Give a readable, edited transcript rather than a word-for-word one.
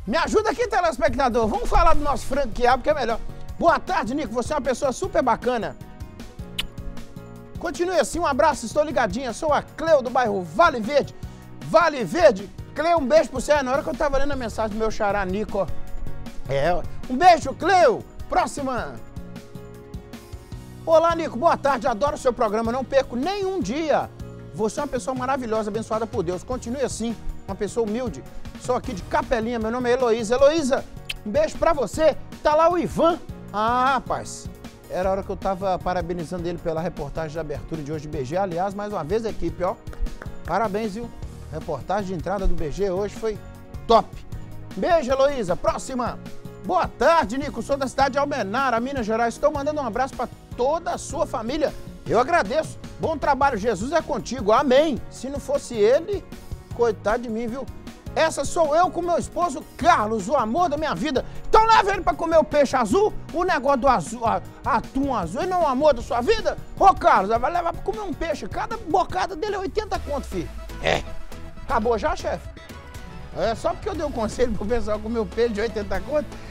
Me ajuda aqui, telespectador. Vamos falar do nosso franqueado, que é melhor. Boa tarde, Nico. Você é uma pessoa super bacana. Continue assim, um abraço, estou ligadinha. Sou a Cleo do bairro Vale Verde. Vale Verde. Cleo, um beijo pra você. Na hora que eu tava lendo a mensagem do meu xará, Nico, ó. Um beijo, Cleo. Próxima. Olá, Nico. Boa tarde. Adoro o seu programa. Não perco nenhum dia. Você é uma pessoa maravilhosa, abençoada por Deus. Continue assim, uma pessoa humilde. Sou aqui de Capelinha. Meu nome é Heloísa. Heloísa, um beijo pra você. Tá lá o Ivan. Ah, rapaz. Era a hora que eu tava parabenizando ele pela reportagem de abertura de hoje do BG. Aliás, mais uma vez, equipe, ó. Parabéns, viu? Reportagem de entrada do BG hoje foi top. Beijo, Heloísa. Próxima. Boa tarde, Nico. Sou da cidade de Almenara, Minas Gerais. Estou mandando um abraço para toda a sua família. Eu agradeço. Bom trabalho. Jesus é contigo. Amém. Se não fosse ele, coitado de mim, viu? Essa sou eu com meu esposo Carlos, o amor da minha vida. Então leva ele pra comer o peixe azul, o negócio do azul, atum azul, e não o amor da sua vida? Ô Carlos, vai levar pra comer um peixe. Cada bocada dele é 80 conto, filho. Acabou já, chefe? É só porque eu dei um conselho pro pessoal comer o peixe de 80 conto.